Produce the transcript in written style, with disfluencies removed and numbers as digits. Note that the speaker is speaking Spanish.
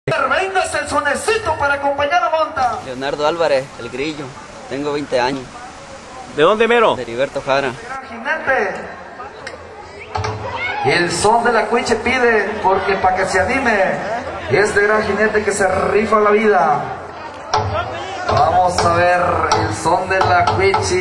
Vengas el sonecito para acompañar a Monta. Leonardo Álvarez, el Grillo. Tengo 20 años. ¿De dónde mero? De Heriberto Jara. Gran jinete. Y el son de la cuiche pide, porque para que se anime, este gran jinete que se rifa la vida. Vamos a ver el son de la cuiche.